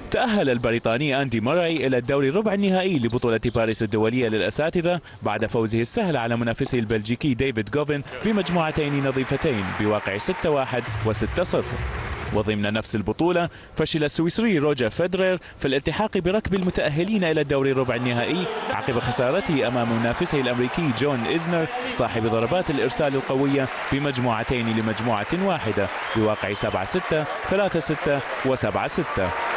تأهل البريطاني أندي موراي إلى الدور ربع النهائي لبطولة باريس الدولية للأساتذة بعد فوزه السهل على منافسه البلجيكي ديفيد جوفن بمجموعتين نظيفتين بواقع 6-1 و6-0. وضمن نفس البطولة فشل السويسري روجر فيدرر في الالتحاق بركب المتأهلين إلى الدور ربع النهائي عقب خسارته أمام منافسه الأمريكي جون إزنر صاحب ضربات الإرسال القوية بمجموعتين لمجموعة واحدة بواقع 7-6 3-6 و7-6.